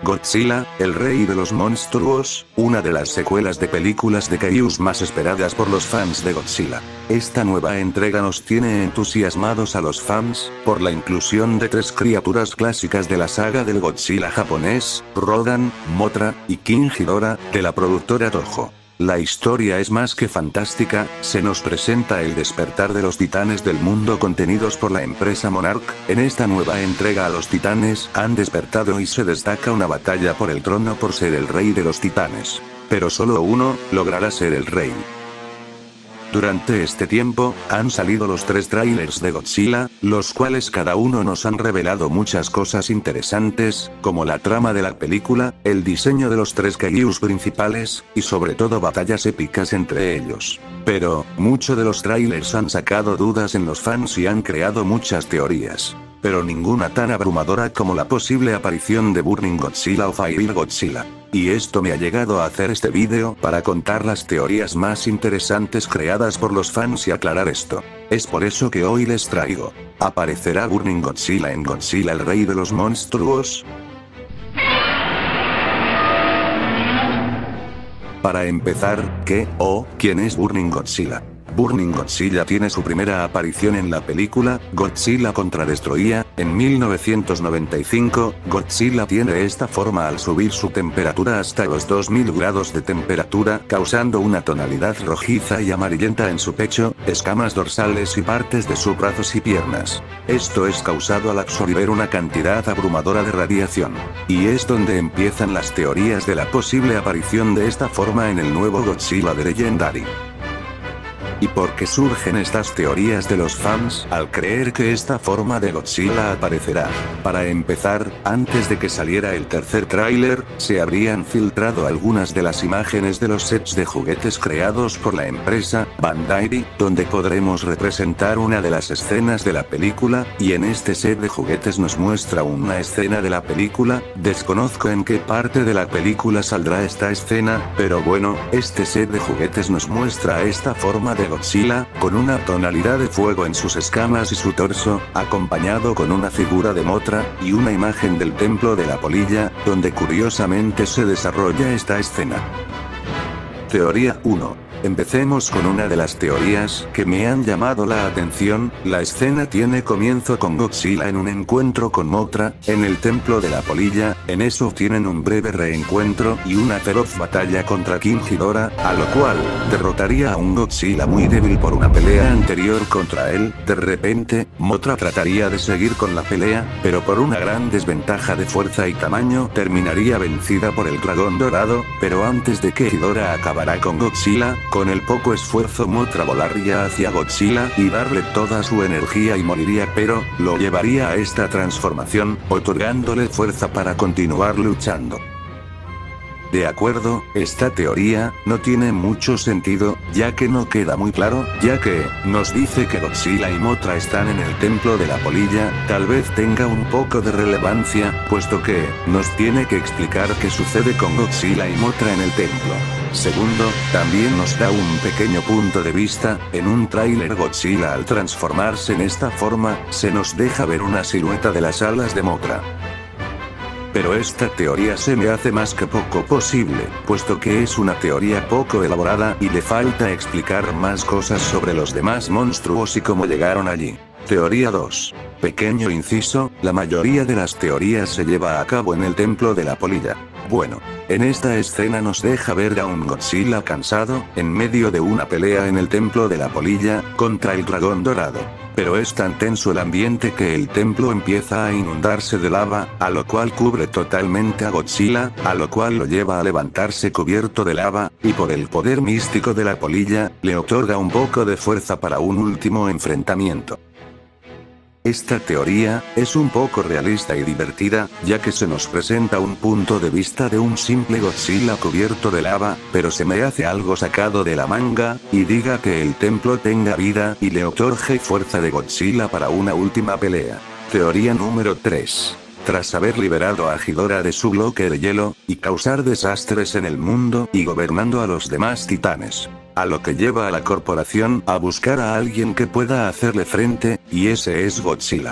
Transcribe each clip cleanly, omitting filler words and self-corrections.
Godzilla, el rey de los monstruos, una de las secuelas de películas de kaijus más esperadas por los fans de Godzilla. Esta nueva entrega nos tiene entusiasmados a los fans, por la inclusión de 3 criaturas clásicas de la saga del Godzilla japonés, Rodan, Mothra, y King Ghidorah, de la productora Toho. La historia es más que fantástica, se nos presenta el despertar de los titanes del mundo contenidos por la empresa Monarch. En esta nueva entrega los titanes han despertado y se destaca una batalla por el trono por ser el rey de los titanes. Pero solo uno logrará ser el rey. Durante este tiempo, han salido los 3 trailers de Godzilla, los cuales cada uno nos han revelado muchas cosas interesantes, como la trama de la película, el diseño de los 3 kaijus principales, y sobre todo batallas épicas entre ellos. Pero, muchos de los trailers han sacado dudas en los fans y han creado muchas teorías. Pero ninguna tan abrumadora como la posible aparición de Burning Godzilla o Fire Godzilla. Y esto me ha llegado a hacer este vídeo para contar las teorías más interesantes creadas por los fans y aclarar esto. Es por eso que hoy les traigo. ¿Aparecerá Burning Godzilla en Godzilla el rey de los monstruos? Para empezar, ¿qué o quién es Burning Godzilla? Burning Godzilla tiene su primera aparición en la película Godzilla contra Destoroyah, en 1995. Godzilla tiene esta forma al subir su temperatura hasta los 2000 grados de temperatura, causando una tonalidad rojiza y amarillenta en su pecho, escamas dorsales y partes de sus brazos y piernas. Esto es causado al absorber una cantidad abrumadora de radiación. Y es donde empiezan las teorías de la posible aparición de esta forma en el nuevo Godzilla de Legendary. ¿Y por qué surgen estas teorías de los fans al creer que esta forma de Godzilla aparecerá? Para empezar, antes de que saliera el tercer tráiler, se habrían filtrado algunas de las imágenes de los sets de juguetes creados por la empresa Bandai, donde podremos representar una de las escenas de la película, y en este set de juguetes nos muestra una escena de la película. Desconozco en qué parte de la película saldrá esta escena, pero bueno, este set de juguetes nos muestra esta forma de Godzilla, con una tonalidad de fuego en sus escamas y su torso, acompañado con una figura de Mothra, y una imagen del templo de la polilla, donde curiosamente se desarrolla esta escena. Teoría 1. Empecemos con una de las teorías que me han llamado la atención. La escena tiene comienzo con Godzilla en un encuentro con Mothra, en el templo de la polilla. En eso tienen un breve reencuentro y una feroz batalla contra King Ghidorah, a lo cual derrotaría a un Godzilla muy débil por una pelea anterior contra él. De repente, Mothra trataría de seguir con la pelea, pero por una gran desventaja de fuerza y tamaño terminaría vencida por el dragón dorado. Pero antes de que Ghidorah acabara con Godzilla, con el poco esfuerzo Mothra volaría hacia Godzilla y darle toda su energía y moriría, pero lo llevaría a esta transformación, otorgándole fuerza para continuar luchando. De acuerdo, esta teoría no tiene mucho sentido, ya que no queda muy claro, ya que nos dice que Godzilla y Mothra están en el templo de la polilla. Tal vez tenga un poco de relevancia, puesto que nos tiene que explicar qué sucede con Godzilla y Mothra en el templo. Segundo, también nos da un pequeño punto de vista. En un tráiler Godzilla al transformarse en esta forma, se nos deja ver una silueta de las alas de Mothra. Pero esta teoría se me hace más que poco posible, puesto que es una teoría poco elaborada y le falta explicar más cosas sobre los demás monstruos y cómo llegaron allí. Teoría 2. Pequeño inciso, la mayoría de las teorías se lleva a cabo en el templo de la polilla. Bueno, en esta escena nos deja ver a un Godzilla cansado, en medio de una pelea en el templo de la polilla, contra el dragón dorado. Pero es tan tenso el ambiente que el templo empieza a inundarse de lava, a lo cual cubre totalmente a Godzilla, a lo cual lo lleva a levantarse cubierto de lava, y por el poder místico de la polilla, le otorga un poco de fuerza para un último enfrentamiento. Esta teoría es un poco realista y divertida, ya que se nos presenta un punto de vista de un simple Godzilla cubierto de lava, pero se me hace algo sacado de la manga, y diga que el templo tenga vida y le otorgue fuerza de Godzilla para una última pelea. Teoría número 3. Tras haber liberado a Ghidorah de su bloque de hielo, y causar desastres en el mundo y gobernando a los demás titanes. A lo que lleva a la corporación a buscar a alguien que pueda hacerle frente, y ese es Godzilla.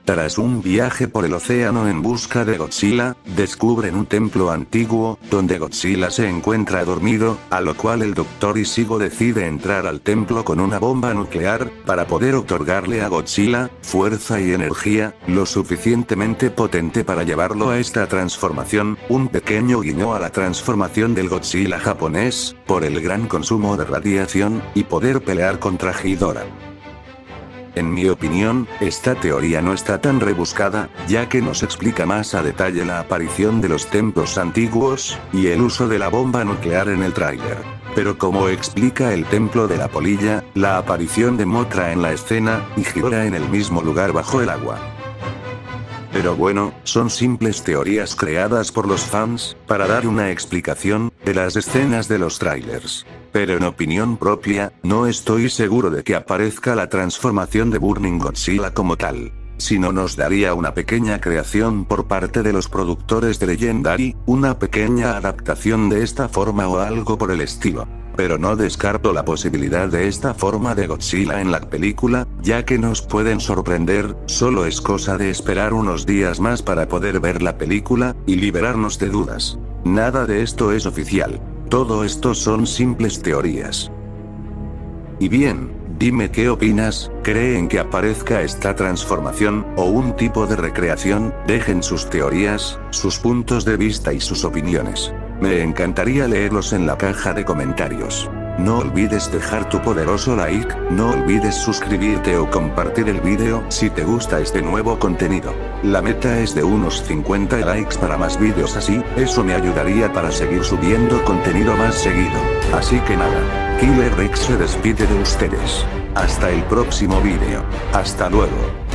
Tras un viaje por el océano en busca de Godzilla, descubren un templo antiguo, donde Godzilla se encuentra dormido, a lo cual el Dr. Ichigo decide entrar al templo con una bomba nuclear, para poder otorgarle a Godzilla, fuerza y energía, lo suficientemente potente para llevarlo a esta transformación, un pequeño guiño a la transformación del Godzilla japonés, por el gran consumo de radiación, y poder pelear contra Ghidorah. En mi opinión, esta teoría no está tan rebuscada, ya que nos explica más a detalle la aparición de los templos antiguos, y el uso de la bomba nuclear en el tráiler. Pero como explica el templo de la polilla, la aparición de Mothra en la escena, y Ghidorah en el mismo lugar bajo el agua. Pero bueno, son simples teorías creadas por los fans, para dar una explicación, de las escenas de los trailers. Pero en opinión propia, no estoy seguro de que aparezca la transformación de Burning Godzilla como tal. Si no nos daría una pequeña creación por parte de los productores de Legendary, una pequeña adaptación de esta forma o algo por el estilo. Pero no descarto la posibilidad de esta forma de Godzilla en la película, ya que nos pueden sorprender, solo es cosa de esperar unos días más para poder ver la película, y liberarnos de dudas. Nada de esto es oficial. Todo esto son simples teorías. Y bien, dime qué opinas, ¿creen que aparezca esta transformación, o un tipo de recreación? Dejen sus teorías, sus puntos de vista y sus opiniones. Me encantaría leerlos en la caja de comentarios. No olvides dejar tu poderoso like, no olvides suscribirte o compartir el vídeo si te gusta este nuevo contenido. La meta es de unos 50 likes para más vídeos así, eso me ayudaría para seguir subiendo contenido más seguido. Así que nada, Killer Rex se despide de ustedes. Hasta el próximo vídeo. Hasta luego.